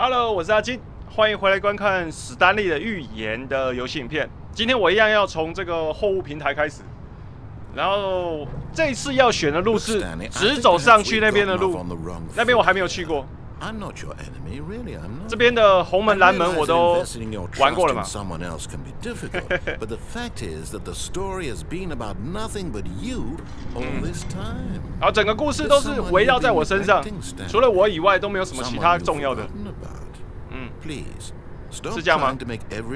Hello， 我是阿金，欢迎回来观看史丹利的预言的游戏影片。今天我一样要从这个货物平台开始，然后这一次要选的路是直走上去那边的路，那边我还没有去过。这边的红门、蓝门我都玩过了嘛。然后整个故事都是围绕在我身上，除了我以外都没有什么其他重要的。是这样吗？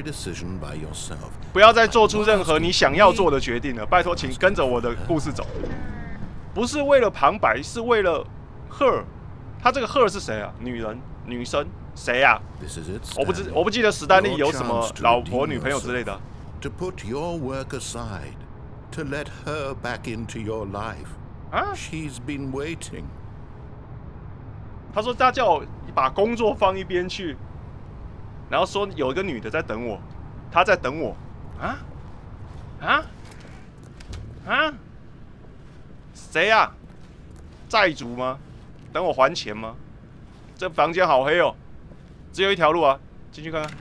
不要再做出任何你想要做的决定了，拜托，请跟着我的故事走。不是为了旁白，是为了 her。他这个 her 是谁啊？女人、女生，谁啊？我不记得史丹利有什么老婆、女朋友之类的。啊？他说他叫我把工作放一边去。然后说有一个女的在等我，她在等我，谁呀？债主吗？等我还钱吗？这房间好黑哦，只有一条路啊，进去看看。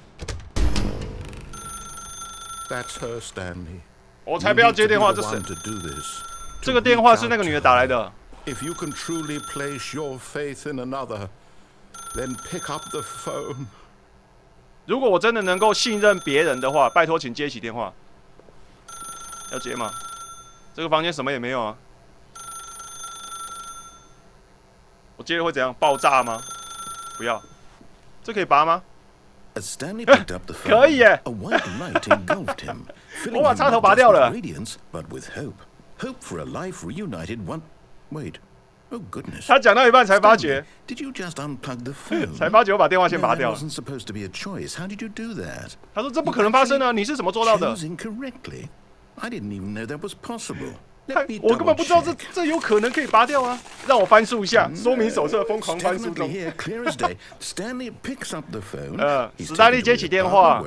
我才不要接电话，这是这个电话是那个女的打来的。 If you can truly place your faith in another, then pick up the phone. 如果我真的能够信任别人的话，拜托请接起电话。要接吗？这个房间什么也没有啊。我接了会怎样？爆炸吗？不要。这可以拔吗？可以耶！我把插头拔掉了。他讲到一半才发觉，才发觉我把电话线拔掉了。他说：“这不可能发生啊！你是怎么做到的？”我根本不知道这有可能可以拔掉啊！让我翻书一下说明手册，疯狂翻书中。史丹利接起电话，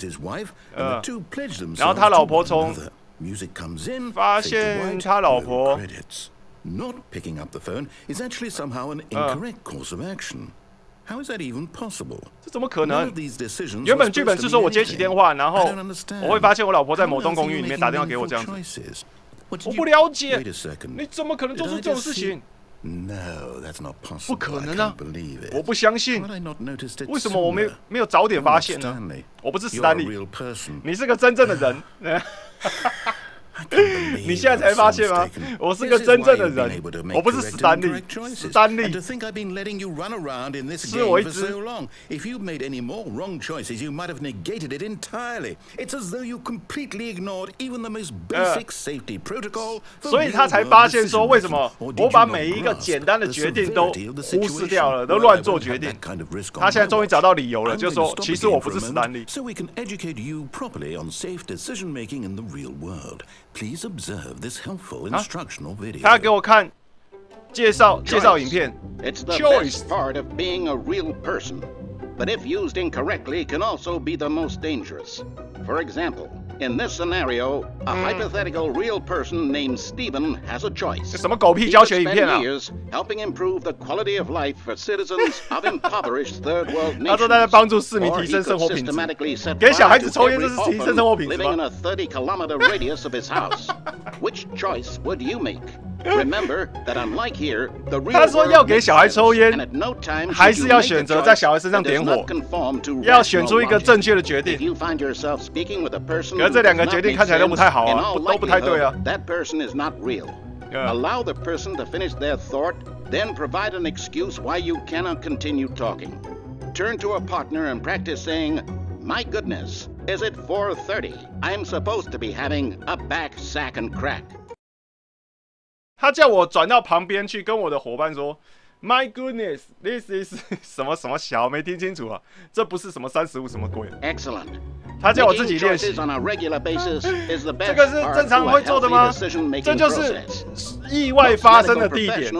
然后他老婆从发现他老婆。 Not picking up the phone is actually somehow an incorrect course of action. How is that even possible? 这怎么可能？原本剧本是说我接起电话，然后我会发现我老婆在某栋公寓里面打电话给我这样子。我不了解，你怎么可能做出这种事情？ No, that's not possible. 不可能啊！我不相信。为什么我没有早点发现呢？我不是史丹利，你是个真正的人。你现在才发现吗？我是个真正的人，我不是史丹利。史丹利是我一只。 If you made any more wrong choices, you might have negated it entirely. It's as though you completely ignored even the most basic safety protocol. 所以他才发现说，为什么我把每一个简单的决定都忽视掉了，都乱做决定。他现在终于找到理由了，就说其实我不是史丹利。 So we can educate you properly on safe decision making in the real world. Please observe this helpful instructional video. 他给我看介绍影片。 It's the best part of being a real person, but if used incorrectly, can also be the most dangerous. For example, in this scenario, a hypothetical real person named Stephen has a choice. 什么狗屁教学影片啊 He could spend years helping improve the quality of life for citizens of impoverished third world nations. 他说他在帮助市民提升生活品质。给小孩子抽烟，这是提升生活品质吗 living in a 30-kilometer radius of his house. Which choice would you make? Remember that unlike here, the real 他说要给小孩抽烟 and at no time 还是要选择在小孩身上点火，要选出一个正确的决定。 If you find yourself speaking with a person 可是这两个决定看起来都不太好啊，都不太对啊。 That person is not real. Allow the person to finish their thought, then provide an excuse why you cannot continue talking. Turn to a partner and practice saying, "My goodness, is it 4:30? I'm supposed to be having a back sack and crack." 他叫我转到旁边去，跟我的伙伴说 ：“My goodness, this is 什么什么小，没听清楚啊，这不是什么35什么鬼。” Excellent. 他叫我自己练习。这个是正常会做的吗？这就是意外发生的地点。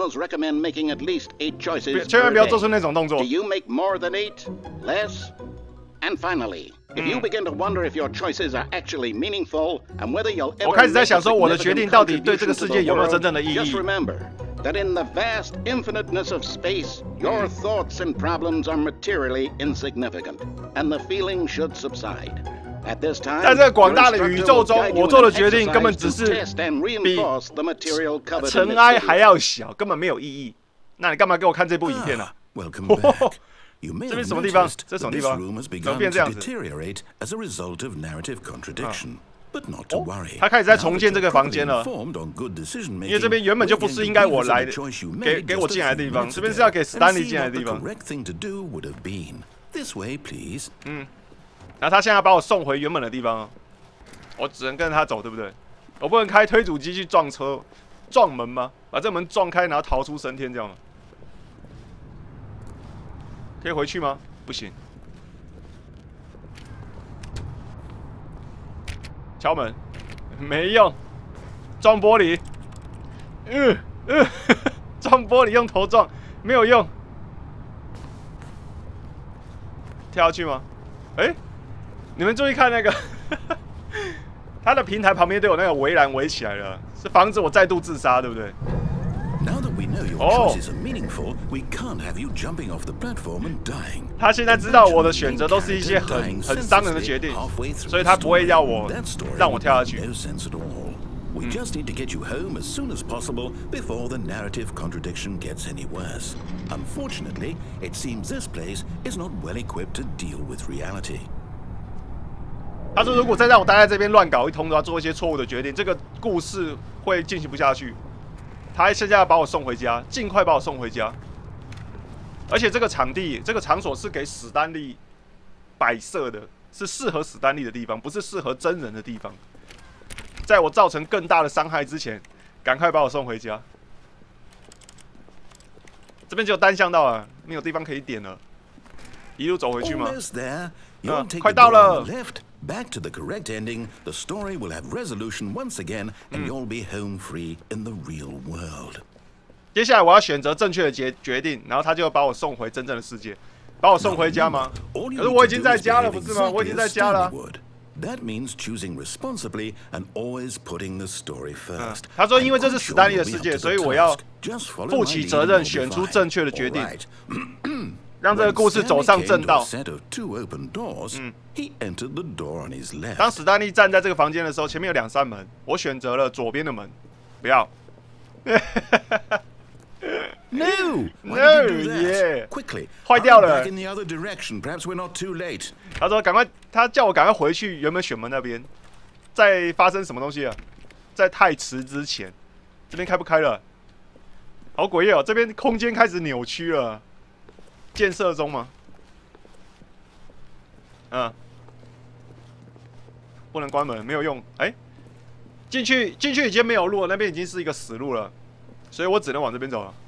千万不要做出那种动作。 And finally, if you begin to wonder if your choices are actually meaningful and whether you'll ever 我开始在想说，我的决定到底对这个世界有没有真正的意义？ Just remember, that in the vast infiniteness of space, your thoughts and problems are materially insignificant, and the feeling should subside. At this time, 在这个广大的宇宙中，我做的决定根本只是比尘埃还要小，根本没有意义。那你干嘛给我看这部影片呢 ？Welcome back. 这边什么地方？这什么地方？怎么变这样子？ But not to worry. 他开始在重建这个房间了，因为这边原本就不是应该我来的，给我进来的地方，这边是要给史丹利进来的地方。然后他现在要把我送回原本的地方，我只能跟着他走，对不对？我不能开推土机去撞车、撞门吗？把这门撞开，然后逃出升天，这样吗？可以回去吗？不行。 敲门，没用，撞玻璃，撞玻璃用头撞没有用，跳下去吗？哎，你们注意看那个，它的平台旁边都有那个围栏围起来了，是防止我再度自杀，对不对？ 哦，他现在知道我的选择都是一些很伤人的决定，所以他不会让我跳下去。 We just need to get you home as soon as possible before the narrative contradiction gets any worse. Unfortunately, it seems this place is not well equipped to deal with reality. 他说：“如果再让我待在这边乱搞一通的话，做一些错误的决定，这个故事会进行不下去。” 他现在要把我送回家，尽快把我送回家。而且这个场地、这个场所是给史丹利摆设的，是适合史丹利的地方，不是适合真人的地方。在我造成更大的伤害之前，赶快把我送回家。这边只有单向道啊，没有地方可以点了。一路走回去吗？快到了。 Back to the correct ending, the story will have resolution once again, and you'll be home free in the real world. 接下来我要选择正确的决定，然后他就把我送回真正的世界，把我送回家吗？可是我已经在家了，不是吗？我已经在家了。 That means choosing responsibly and always putting the story first. 他说，因为这是史丹利的世界，所以我要负起责任，选出正确的决定。让这个故事走上正道。当史丹利站在这个房间的时候，前面有2扇门，我选择了左边的门，不要。 No, yeah， 坏掉了。他说赶快，他叫我赶快回去原本选门那边。在发生什么东西啊？在太迟之前，这边开不开了？好诡异哦，这边空间开始扭曲了。 建设中吗？不能关门，没有用。哎，进去已经没有路了，那边已经是一个死路了，所以我只能往这边走了。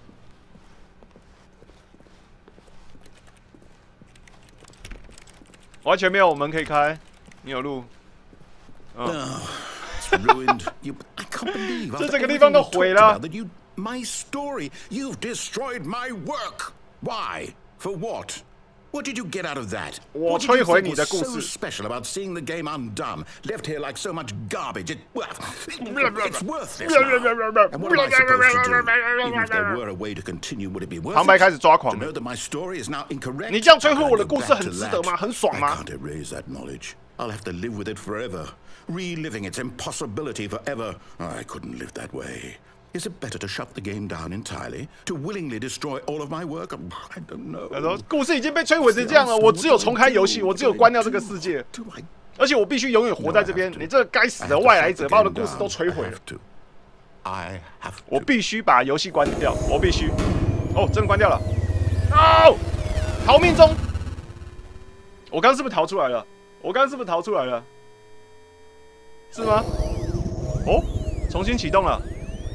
完全没有门可以开，你有路。这整个地方都毁了。 My story, you've destroyed my work. Why? For what? What did you get out of that? 我摧毁你的故事。 So special about seeing the game undone, left here like so much garbage. It's worthless now. And what am I supposed to do? Even if there were a way to continue, would it be worth it? 旁白开始抓狂 To know that my story is now incorrect. 你这样摧毁我的故事很值得吗？很爽吗？ I can't erase that knowledge. I'll have to live with it forever, reliving its impossibility forever. I couldn't live that way. Is it better to shut the game down entirely? To willingly destroy all of my work? I don't know. 他说：“故事已经被摧毁成这样了，我只有重开游戏，我只有关掉这个世界，而且我必须永远活在这边。你这个该死的外来者把我的故事都摧毁了。我必须把游戏关掉，我必须。哦，真的关掉了。哦，逃命中。我刚刚是不是逃出来了？是吗？哦，重新启动了。”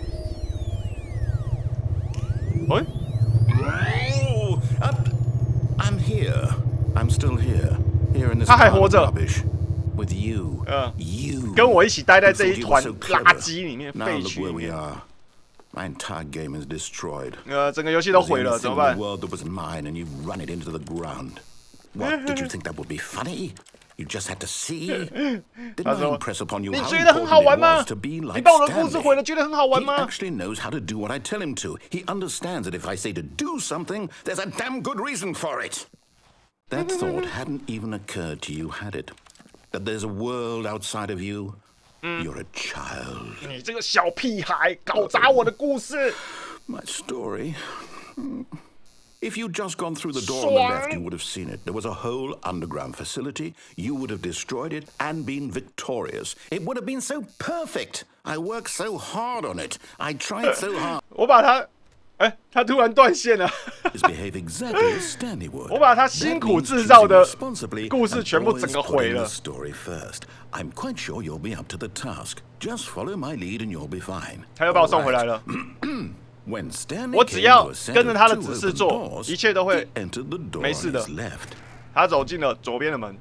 What? Oh, I'm here. I'm still here. Here in this 他还活着 rubbish. With you. You. 跟我一起待在这一团垃圾里面，废墟里面。 My entire game is destroyed. 整个游戏都毁了，怎么办 ？The world that was mine, and you run it into the ground. What did you think that would be funny? You just had to see. Didn't I impress upon you 你 how 觉得很好 important 玩 it 吗 was to be 你 like 把我的故事毁 Stanley? 了，觉得很好玩 He 吗？ actually knows how to do what I tell him to. He understands that if I say to do something, there's a damn good reason for it. That thought hadn't even occurred to you, had it? That there's a world outside of you? You're a child. 你这个小屁孩，搞砸我的故事。 My story. If you'd just gone through the door on the left, you would have seen it. There was a whole underground facility. You would have destroyed it and been victorious. It would have been so perfect. I worked so hard on it. I tried so hard. 我把它，他突然断线了。 Behave exactly as Stanley would. 我把他辛苦制造的故事全部整个毁了。 Story first. I'm quite sure you'll be up to the task. Just follow my lead and you'll be fine. 他又把我送回来了。 When Stanley 我只要跟着他的指示做，一切都会没事的。他走进了左边的门。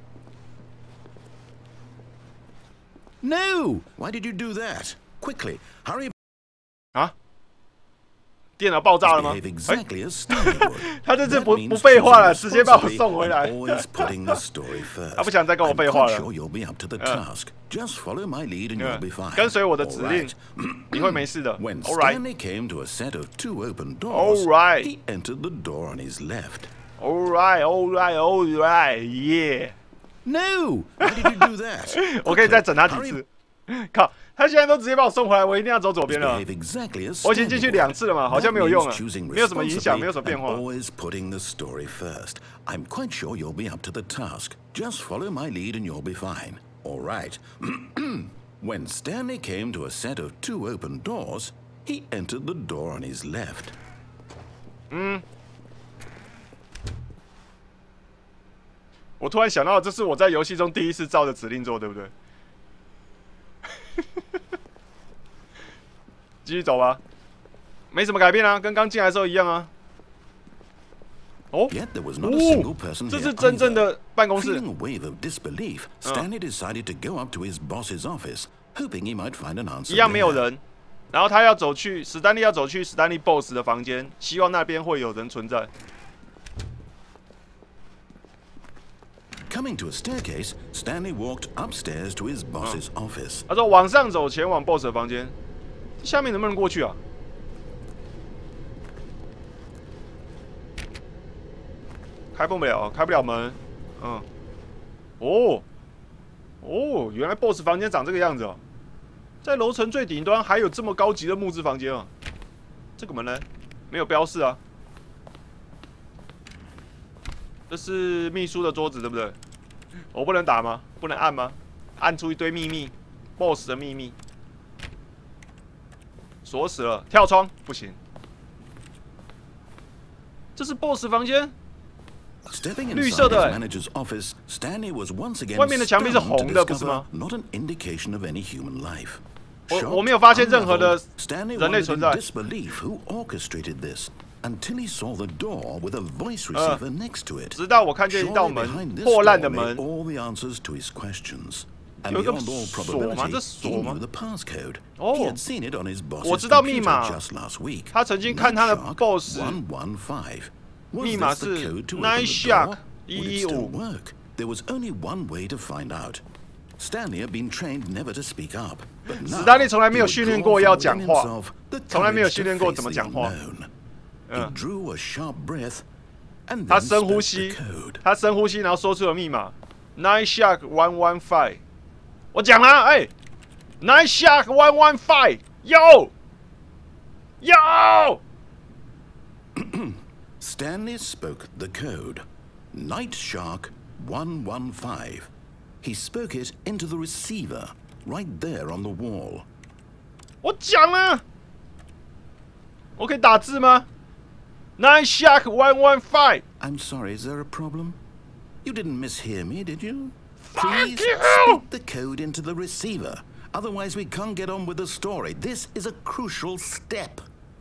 No! Why did you do that? Quickly, hurry! 啊？电脑爆炸了吗？ Exactly as Stanley would. 他这次不废话了，直接把我送回来。 Always putting the story first. 他不想再跟我废话了。 I'm quite sure you'll be up to the task. Just follow my lead and you'll be fine. 跟随我的指令，你会没事的。 When All right. Stanley came to a set of 2 open doors, All right. he entered the door on his left. All right, all right, all right, yeah. No! Why did you do that? 我可以再整他几次。靠，他现在都直接把我送回来，我一定要走左边了。 Exactly as 我已经进去2次了嘛，好像没有用了， choosing 没有什么影响，没有什么变化。 Always putting the story first. I'm quite sure you'll be up to the task. Just follow my lead and you'll be fine. All right. When Stanley came to a set of 2 open doors, he entered the door on his left. 我突然想到，这是我在游戏中第一次照着指令做，对不对？继续走吧，没什么改变啊，跟刚进来的时候一样啊。哦，这是真正的办公室。 Feeling a wave of disbelief, Stanley decided to go up to his boss's office, hoping he might find an answer. 一样没有人，然后他要走去史丹利要走去史丹利 boss 的房间，希望那边会有人存在。 Coming to a staircase, Stanley walked upstairs to his boss's office. 他说往上走，前往 boss 的房间。下面能不能过去啊？开不了，开不了门。哦，原来 boss 房间长这个样子哦。在楼层最顶端还有这么高级的木质房间啊！这个门呢，没有标示啊。 这是秘书的桌子，对不对？我不能打吗？不能按吗？按出一堆秘密 ，BOSS 的秘密，锁死了，跳窗不行。这是 BOSS 房间，绿色的。外面的墙壁是红的，不是吗？我没有发现任何的人类存在。 Until he saw the door with a voice receiver next to it. 直到我看见一道门，破烂的门。 All the answers to his questions. 有一个锁吗？这锁吗？ 哦， 我知道密码。他曾经看他的 boss 密码是 Night Shark 115。 There was only one way to find out. Stanley had been trained never to speak up, but now 史丹利从来没有训练过要讲话，从来没有训练过怎么讲话。 He drew a sharp breath, and 他 then 深呼 spoke 吸 the code. 他深呼吸，然后说出了密码 Night Shark 115。我讲了，Night Shark 115 Yo Yo。 Stanley spoke the code. Night Shark 115. He spoke it into the receiver, right there on the wall. 我讲了，我可以打字吗 ？Night Shark 115。 I'm sorry, is there a problem? You didn't mishear me, did you? Fuck Please you! speak the code into the receiver. Otherwise, we can't get on with the story. This is a crucial step.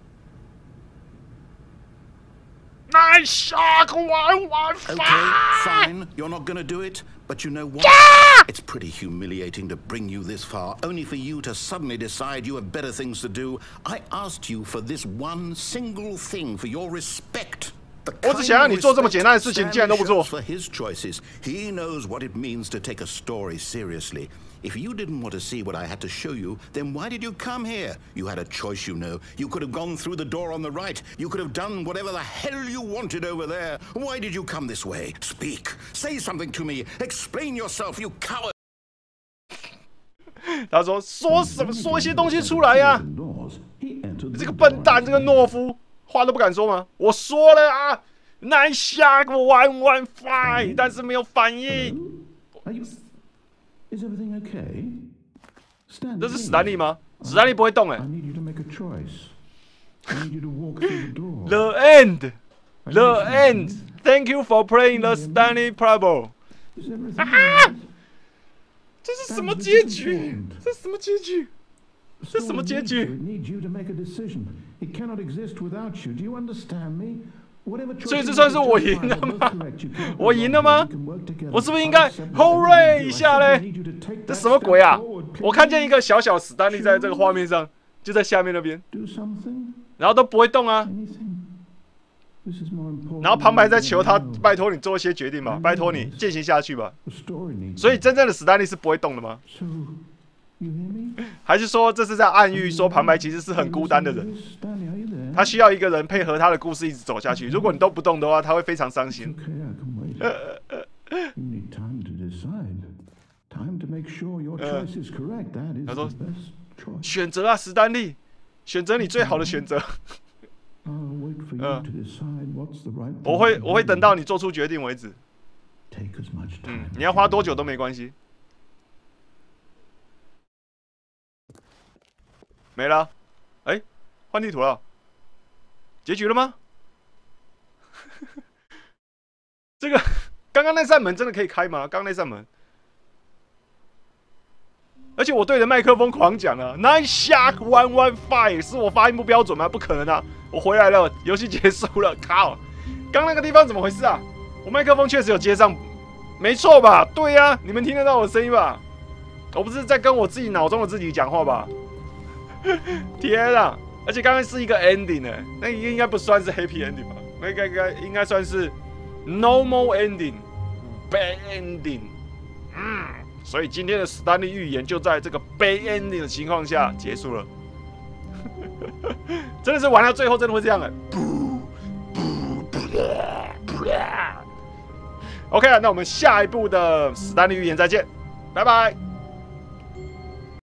Night Shark 115. Okay, fine. You're not gonna do it. But you know what? It's pretty humiliating to bring you this far, only for you to suddenly decide you have better things to do. I asked you for this one single thing, for your respect. 我只想让你做这么简单的事情，你竟然都不做。 For his choices, he knows what it means to take a story seriously. If you didn't want to see what I had to show you, then why did you come here? You had a choice, you know. You could have gone through the door on the right. You could have done whatever the hell you wanted over there. Why did you come this way? Speak. Say something to me. Explain yourself, you coward. 他说：“说什么？说一些东西出来呀、啊！你这个笨蛋，这个懦夫，话都不敢说吗？我说了啊 ，Nice shot 115，但是没有反应。 Is everything okay? 这是史丹利吗？史丹利不会动哎。 I need you to make a choice. I need you to walk through the door. The end. The end. Thank you for playing the Stanley Parable. Is everything alright? 这是什么结局？这是什么结局？这是什么结局？ It needs you to make a decision. It cannot exist without you. Do you understand me? Whatever choice 所以这算是我赢了吗？我赢了吗？我是不是应该 hooray 一下嘞？这什么鬼啊？我看见一个小小史丹利在这个画面上，就在下面那边，然后都不会动啊。然后旁白在求他，拜托你做一些决定吧，拜托你进行下去吧。所以真正的史丹利是不会动的吗？还是说这是在暗喻说旁白其实是很孤单的人？他需要一个人配合他的故事一直走下去。如果你都不动的话，他会非常伤心。他说：“选择啊，史丹利，选择你最好的选择。我会等到你做出决定为止。你要花多久都没关系。没了，哎，换地图了。” 结局了吗？这个刚刚那扇门真的可以开吗？刚刚那扇门，而且我对着麦克风狂讲啊 ，Nice Shark 115，是我发音不标准吗？不可能啊！我回来了，游戏结束了，靠！刚那个地方怎么回事啊？我麦克风确实有接上，没错吧？对呀、啊，你们听得到我的声音吧？我不是在跟我自己脑中的自己讲话吧？天啊！ 而且刚刚是一个 ending 呢，那应该不算是 happy ending 吧？那应该算是 normal ending、bad ending。所以今天的史丹利预言就在这个 bad ending 的情况下结束了。真的是玩到最后真的会这样哎。OK 啊，那我们下一部的史丹利预言再见，拜拜。